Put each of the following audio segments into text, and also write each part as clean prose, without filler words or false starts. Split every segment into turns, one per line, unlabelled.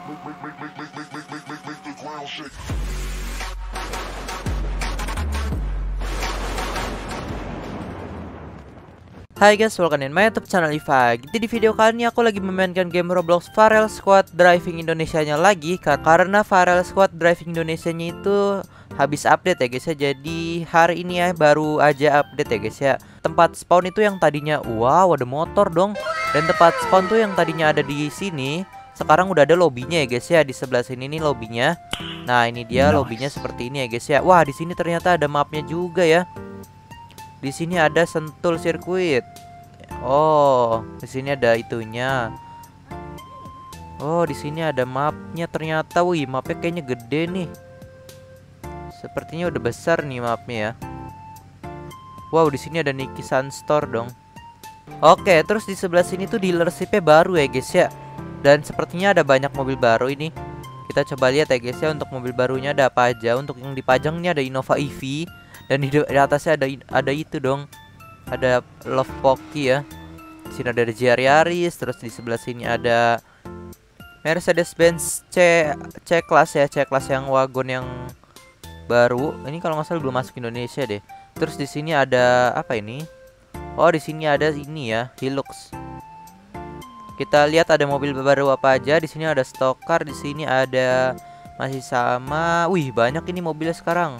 Hai guys, welcome in my YouTube channel Iva. Jadi di video kali ini aku lagi memainkan game Roblox Farel Squad Driving Indonesia-nya lagi karena Farel Squad Driving Indonesia-nya itu habis update ya guys ya. Jadi hari ini ya baru aja update ya guys ya. Tempat spawn itu yang tadinya wow ada motor dong. Dan tempat spawn tuh yang tadinya ada di sini sekarang udah ada lobbynya ya guys ya. Di sebelah sini nih lobbynya. Nah, ini dia lobbynya seperti ini ya guys ya. Wah, di sini ternyata ada mapnya juga ya. Di sini ada Sentul sirkuit. Oh, di sini ada itunya. Oh, di sini ada mapnya ternyata. Wih, mapnya kayaknya gede nih. Sepertinya udah besar nih mapnya ya. Wow, di sini ada Niki Sunstore dong. Oke, terus di sebelah sini tuh dealershipnya baru ya guys ya. Dan sepertinya ada banyak mobil baru ini. Kita coba lihat ya guys ya untuk mobil barunya ada apa aja. Untuk yang dipajang ini ada Innova EV. Dan di atasnya ada itu dong. Ada Love Pocky ya. Di sini ada GR Yaris, terus di sebelah sini ada Mercedes-Benz C-Class ya, C-Class yang wagon yang baru. Ini kalau nggak salah belum masuk Indonesia deh. Terus di sini ada apa ini? Oh, di sini ada ini ya, Hilux. Kita lihat ada mobil baru apa aja. Di sini ada stock car, di sini ada masih sama. Wih, banyak ini mobilnya sekarang.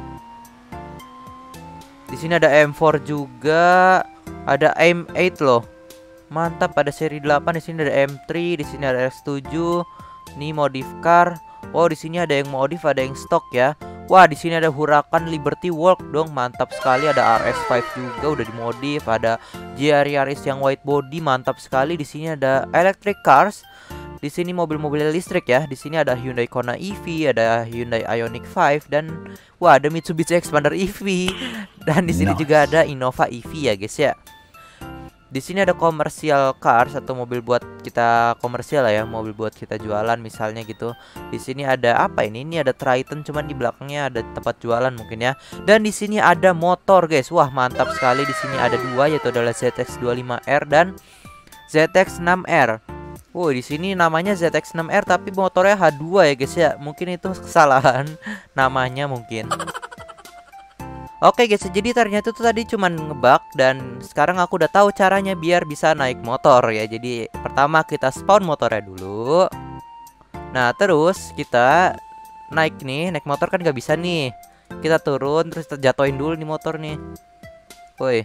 Di sini ada M4 juga, ada M8 loh. Mantap, pada seri 8. Di sini ada M3, di sini ada X7. Ini modif car. Oh, di sini ada yang modif, ada yang stok ya. Wah, di sini ada Huracan Liberty Walk dong. Mantap sekali, ada RS5 juga udah dimodif, ada GR Yaris yang white body, mantap sekali. Di sini ada electric cars. Di sini mobil-mobil listrik ya. Di sini ada Hyundai Kona EV, ada Hyundai Ioniq 5 dan wah, ada Mitsubishi Xpander EV. Dan di sini juga ada Innova EV ya guys ya. Di sini ada commercial cars atau mobil buat kita komersial lah ya, mobil buat kita jualan misalnya gitu. Di sini ada apa ini? Ini ada Triton, cuman di belakangnya ada tempat jualan mungkin ya. Dan di sini ada motor guys. Wah, mantap sekali. Di sini ada dua, yaitu adalah ZX25R dan ZX6R. Wow, di sini namanya ZX6R tapi motornya H2 ya guys ya. Mungkin itu kesalahan namanya mungkin. Oke guys, jadi ternyata itu tadi cuman ngebug dan sekarang aku udah tahu caranya biar bisa naik motor ya. Jadi pertama kita spawn motornya dulu. Nah, terus kita naik motor kan nggak bisa nih. Kita turun terus kita jatuhin dulu nih motor nih. Woi.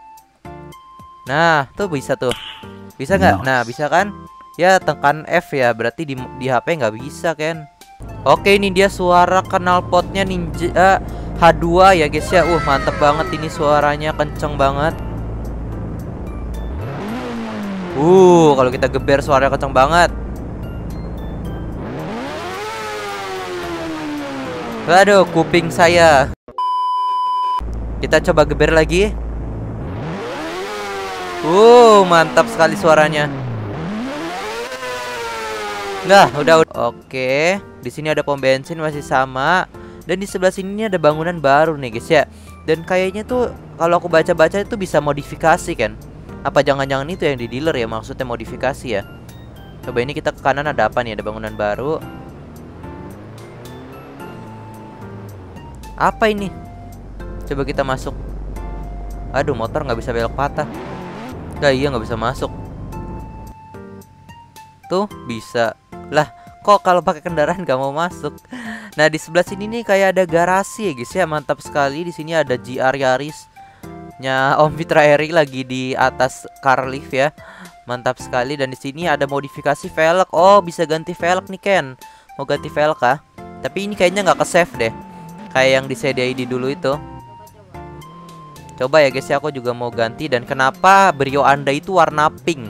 Nah, tuh bisa tuh. Bisa nggak? Nah, bisa kan? Ya, tekan F ya, berarti di HP nggak bisa kan. Oke, ini dia suara knalpotnya Ninja H2 ya guys ya. Mantep banget ini suaranya, kenceng banget. Kalau kita geber suaranya kenceng banget. Aduh, kuping saya. Kita coba geber lagi. Mantap sekali suaranya. Nah, udah. Oke, di sini ada pom bensin masih sama. Dan di sebelah sini ada bangunan baru nih guys ya. Dan kayaknya tuh kalau aku baca-baca itu bisa modifikasi kan. Apa jangan-jangan itu yang di dealer ya, maksudnya modifikasi ya. Coba ini kita ke kanan, ada apa nih? Ada bangunan baru. Apa ini? Coba kita masuk. Aduh, motor nggak bisa belok patah. Iya, nggak bisa masuk. Tuh bisa. Lah, kok kalau pakai kendaraan gak mau masuk? Nah, di sebelah sini nih kayak ada garasi ya guys ya. Mantap sekali. Di sini ada GR Yaris nya Om Fitra Eri lagi di atas car lift ya. Mantap sekali. Dan di sini ada modifikasi velg. Oh, bisa ganti velg nih Ken. Mau ganti velg kah? Tapi ini kayaknya nggak ke save deh, kayak yang di CDID dulu itu. Coba ya guys ya, aku juga mau ganti. Dan kenapa Brio Anda itu warna pink?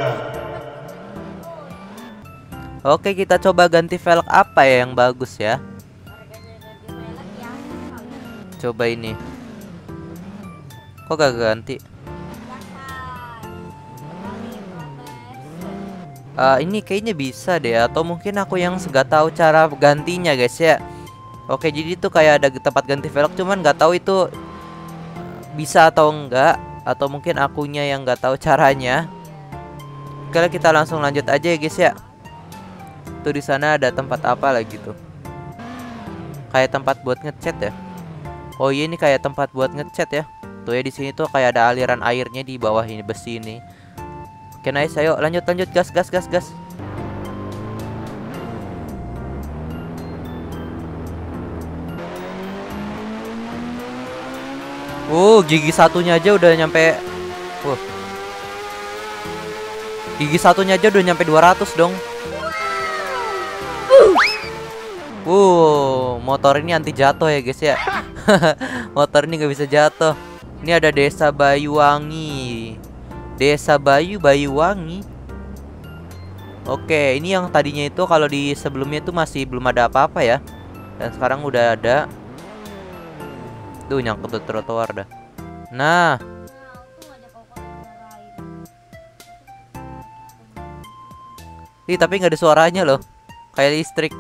Oke, kita coba ganti velg apa ya yang bagus ya. Coba ini. Kok gak ganti? Ini kayaknya bisa deh. Atau mungkin aku yang gak tahu cara gantinya guys ya. Oke, jadi tuh kayak ada tempat ganti velg, cuman gak tahu itu bisa atau enggak. Atau mungkin akunya yang gak tahu caranya. Oke, kita langsung lanjut aja ya guys ya. Tuh di sana ada tempat apa lagi tuh? Kayak tempat buat ngechat ya. Oh iya, ini kayak tempat buat ngechat ya. Tuh ya, di sini tuh kayak ada aliran airnya di bawah ini besi ini. Oke, nice, ayo lanjut gas gas gas gas. Gigi satunya aja udah nyampe. Gigi satunya aja udah nyampe 200 dong. Motor ini anti jatuh ya guys ya. Motor ini nggak bisa jatuh. Ini ada desa Bayuwangi. Desa Bayuwangi. Oke, ini yang tadinya itu kalau di sebelumnya itu masih belum ada apa-apa ya. Dan sekarang udah ada. Tuh nyangkut ke trotoar dah. Nah, tapi nggak ada suaranya loh. Kayak listrik.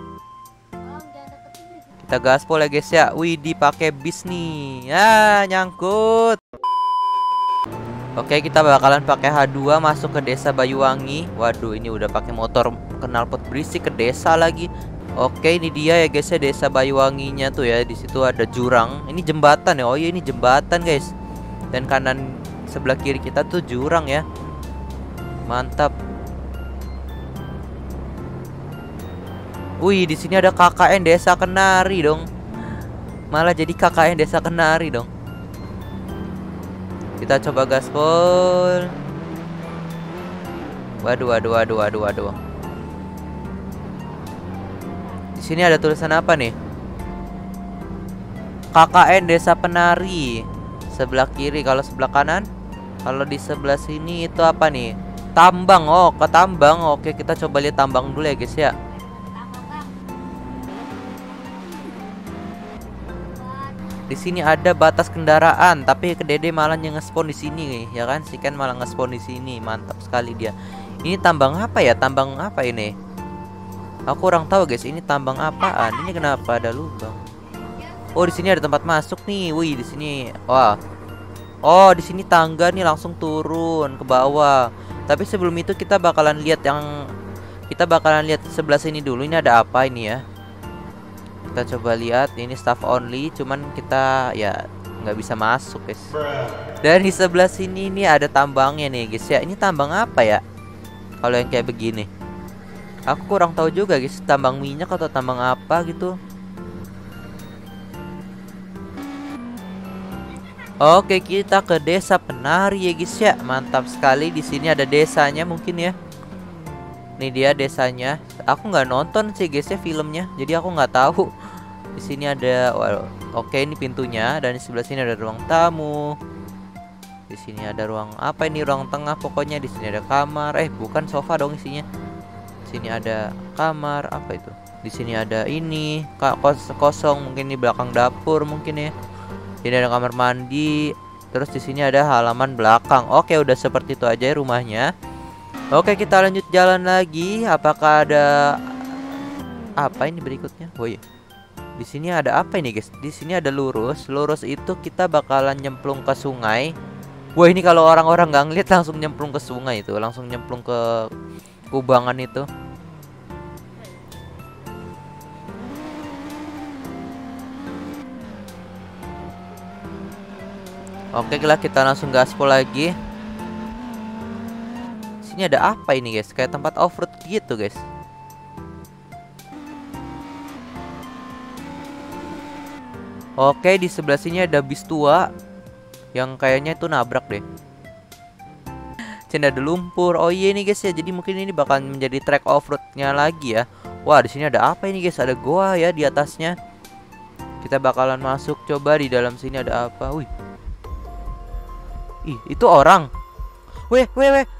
Kita gaspol ya guys ya. Wih, dipakai bis nih. Nyangkut. Oke, kita bakalan pakai H2 masuk ke desa Bayuwangi. Waduh, ini udah pakai motor knalpot berisik ke desa lagi. Oke, ini dia ya guys ya, desa Bayuwanginya tuh ya. Di situ ada jurang. Ini jembatan ya. Oh iya, ini jembatan guys. Dan kanan sebelah kiri kita tuh jurang ya. Mantap. Wih, di sini ada KKN Desa Kenari dong. Malah jadi KKN Desa Kenari dong. Kita coba gaspol. Waduh. Di sini ada tulisan apa nih? KKN Desa Penari. Sebelah kiri, kalau sebelah kanan. Kalau di sebelah sini itu apa nih? Tambang. Oh, ke tambang. Oke, kita coba lihat tambang dulu ya guys ya. Di sini ada batas kendaraan, tapi Dede malah yang nge-spawn di sini nih, ya kan? Si Ken malah nge-spawn di sini. Mantap sekali dia. Ini tambang apa ya? Tambang apa ini? Aku kurang tahu guys, ini tambang apaan? Ini kenapa ada lubang? Oh, di sini ada tempat masuk nih. Wih, di sini. Wah. Oh, di sini tangga nih langsung turun ke bawah. Tapi sebelum itu kita bakalan lihat sebelah sini dulu. Ini ada apa ini ya? Kita coba lihat, ini staff only, cuman kita ya nggak bisa masuk guys. Dan di sebelah sini ini ada tambangnya nih guys ya. Ini tambang apa ya? Kalau yang kayak begini, aku kurang tahu juga guys. Tambang minyak atau tambang apa gitu. Oke, kita ke desa Penari ya guys ya. Mantap sekali. Di sini ada desanya mungkin ya. Ini dia desanya. Aku nggak nonton sih guys ya filmnya, jadi aku nggak tahu. Di sini ada, oke, ini pintunya, dan di sebelah sini ada ruang tamu. Di sini ada ruang apa ini? Ruang tengah pokoknya. Di sini ada kamar. Bukan sofa dong isinya. Di sini ada kamar apa itu? Di sini ada ini kosong, mungkin di belakang dapur mungkin ya. Ini ada kamar mandi. Terus di sini ada halaman belakang. Oke, udah seperti itu aja ya rumahnya. Oke, kita lanjut jalan lagi. Apakah ada apa ini berikutnya? Oh iya. Di sini ada apa ini, guys? Di sini ada lurus. Lurus itu kita bakalan nyemplung ke sungai. Wah, ini kalau orang-orang nggak ngeliat langsung nyemplung ke sungai itu, langsung nyemplung ke kubangan itu. Oke, kita langsung gaspol lagi. Sini ada apa ini guys? Kayak tempat off-road gitu guys. Oke, di sebelah sini ada bis tua yang kayaknya itu nabrak deh. Sini ada lumpur. Oh iya nih guys ya. Jadi mungkin ini bakal menjadi track off-roadnya lagi ya. Wah, di sini ada apa ini guys? Ada goa ya di atasnya. Kita bakalan masuk. Coba di dalam sini ada apa? Wih. Ih, itu orang. Weh,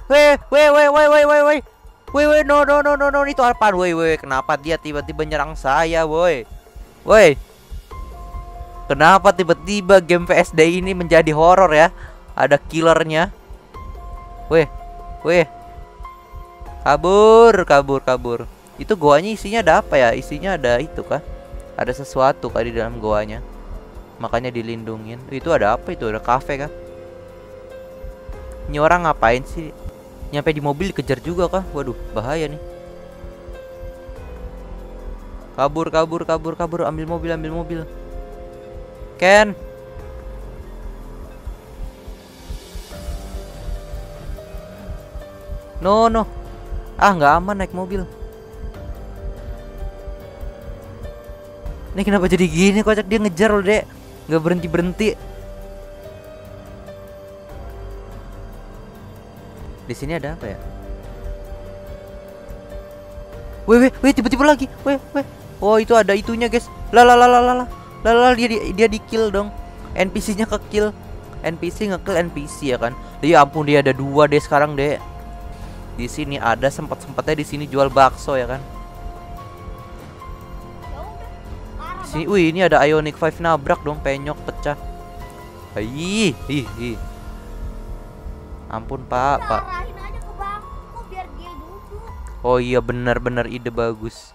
no, itu apaan? Weh, kenapa dia tiba-tiba nyerang saya, woi? Woi. Kenapa tiba-tiba game PSD ini menjadi horor ya? Ada killernya. Weh. Kabur. Itu goanya isinya ada apa ya? Isinya ada itu kah? Ada sesuatu kah di dalam goanya? Makanya dilindungin. Itu ada apa itu? Ada kafe kah? Ini orang ngapain sih? Nyampe di mobil dikejar juga kah? Waduh, bahaya nih. Kabur, kabur, kabur, kabur. Ambil mobil, ambil mobil. Ken. No, no. Ah, nggak aman naik mobil. Ini kenapa jadi gini, kocak, dia ngejar loh, Dek. Nggak berhenti-berhenti. Di sini ada apa ya? Weh, tiba-tiba lagi. Weh. Oh, itu ada itunya, guys. Lah, dia di kill dong. NPC-nya ke kill. NPC nge-kill NPC ya kan. Ya ampun, dia ada 2 deh sekarang, Dek. Di sini ada sempat-sempatnya di sini jual bakso ya kan. Sini, wih, ini ada Ioniq 5 nabrak dong, penyok pecah. Ih. Ampun, Pak.
Arahin aja ke bangku biar dia duduk.
Oh iya, benar-benar ide bagus.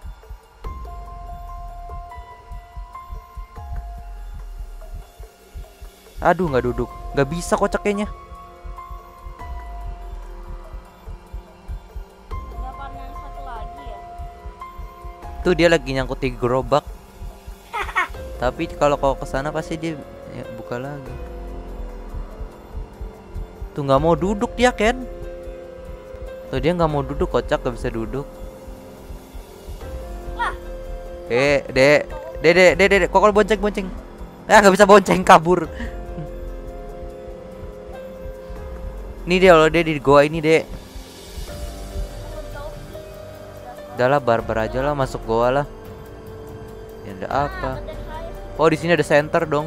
Aduh, nggak duduk. Nggak bisa kocak kayaknya.
Yang satu lagi ya.
Tuh dia lagi nyangkut di gerobak. Tapi kalau kau kesana pasti dia ya, buka lagi. Tuh nggak mau duduk dia, Ken. Tuh dia nggak mau duduk, kocak, nggak bisa duduk.
Lah.
Dek, kok kalau bonceng. Ah, nggak bisa bonceng, kabur. Nih dia loh, dia di goa ini, Dek. Udah lah, barbar aja lah, masuk goa lah. Ya ada apa? Oh, di sini ada center dong.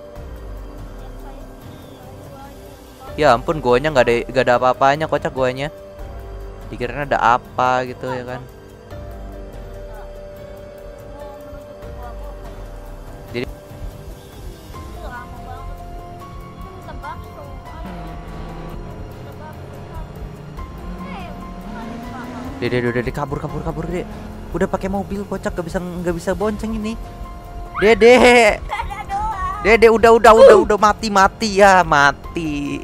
Ya ampun, goanya nggak ada apa-apanya, kocak goanya. Dikirain ada apa gitu ya kan. Jadi Dede kabur Dek. Udah pakai mobil, kocak, nggak bisa bonceng ini. Dede udah mati ya, mati.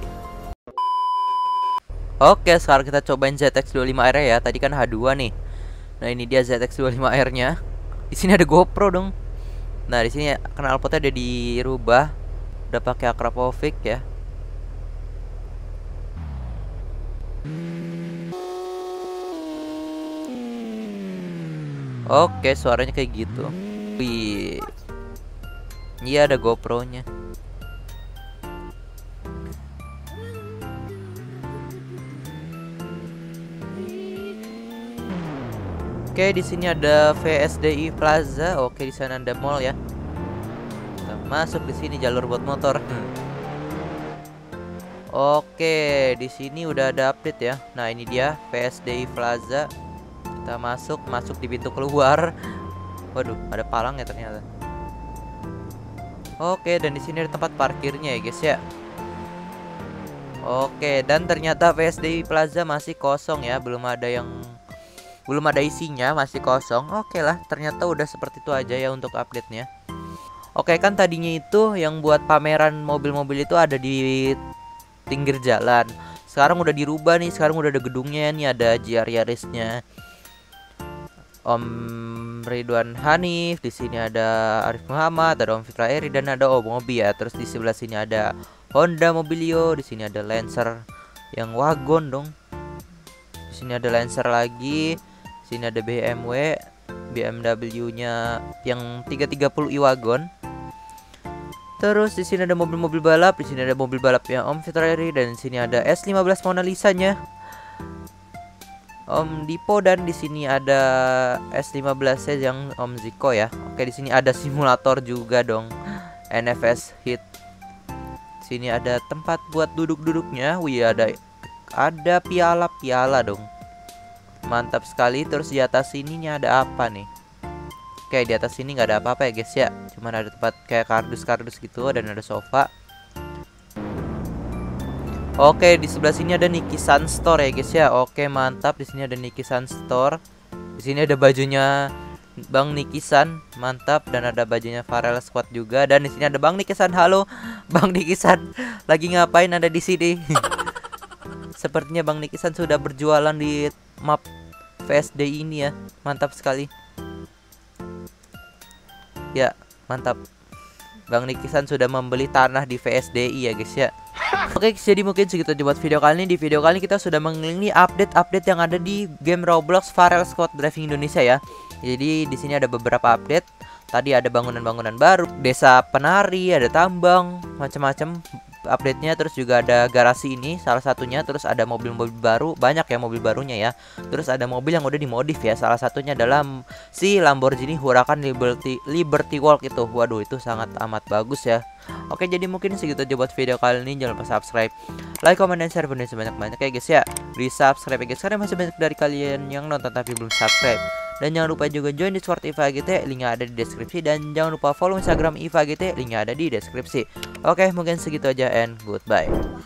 Oke, sekarang kita cobain ZX25R ya. Tadi kan H2 nih. Nah, ini dia ZX25R-nya. Di sini ada GoPro dong. Nah, di sini knalpotnya udah dirubah. Udah pakai Akrapovic ya. Oke, suaranya kayak gitu. Wih. Iya, ada GoPro-nya. Oke, di sini ada VSDI Plaza. Oke, di sana ada mall ya. Kita masuk di sini, jalur buat motor. Oke, di sini udah ada update ya. Nah, ini dia VSDI Plaza. Kita masuk di pintu keluar. Waduh, ada palang ya ternyata. Oke, dan di sini ada tempat parkirnya ya, guys ya. Oke, dan ternyata VSDI Plaza masih kosong ya, belum ada isinya, masih kosong. Oke lah, ternyata udah seperti itu aja ya untuk update-nya. Oke, kan tadinya itu yang buat pameran mobil-mobil itu ada di pinggir jalan. Sekarang udah dirubah nih, sekarang udah ada gedungnya nih, ada GR Yarisnya Om Ridwan Hanif, di sini ada Arif Muhammad, ada Om Fitra Eri, dan ada Om Mobi ya. Terus di sebelah sini ada Honda Mobilio, di sini ada Lancer yang wagon dong. Di sini ada Lancer lagi. Di sini ada BMW-nya yang 330i wagon. Terus di sini ada mobil-mobil balap, di sini ada mobil balapnya Om Fitrari, dan di sini ada S15 Mona Lisa-nya Om Dipo, dan di sini ada S15 yang Om Ziko ya. Oke, di sini ada simulator juga dong, NFS Hit. Di sini ada tempat buat duduk-duduknya. Wih, ada piala-piala dong. Mantap sekali. Terus di atas sininya ada apa nih? Oke, di atas sini nggak ada apa-apa ya guys ya. Cuman ada tempat kayak kardus-kardus gitu, dan ada sofa. Oke, di sebelah sini ada Nikisan Store ya guys ya. Oke, mantap. Di sini ada Nikisan Store. Di sini ada bajunya Bang Nikisan, mantap, dan ada bajunya Farel Squad juga, dan di sini ada Bang Nikisan. Halo, Bang Nikisan, lagi ngapain ada di sini? Sepertinya Bang Nikisan sudah berjualan di map VSD ini ya. Mantap sekali. Mantap. Bang Nikisan sudah membeli tanah di VSDI ya guys ya. Oke, jadi mungkin segitu aja buat video kali ini. Di video kali ini kita sudah mengelilingi update-update yang ada di game Roblox Farel Squad Driving Indonesia ya. Jadi di sini ada beberapa update. Tadi ada bangunan-bangunan baru, desa penari, ada tambang, macam-macam update-nya. Terus juga ada garasi ini salah satunya. Terus ada mobil-mobil baru, banyak ya mobil barunya ya. Terus ada mobil yang udah dimodif ya. Salah satunya adalah si Lamborghini Huracan Liberty Walk itu. Waduh, itu sangat amat bagus ya. Oke, jadi mungkin segitu aja buat video kali ini. Jangan lupa subscribe, like, comment, dan share video sebanyak-banyak ya guys ya. Di subscribe ya guys, karena masih banyak dari kalian yang nonton tapi belum subscribe. Dan jangan lupa juga join Discord IFAGT, linknya ada di deskripsi. Dan jangan lupa follow Instagram IFAGT, linknya ada di deskripsi. Oke, mungkin segitu aja and goodbye.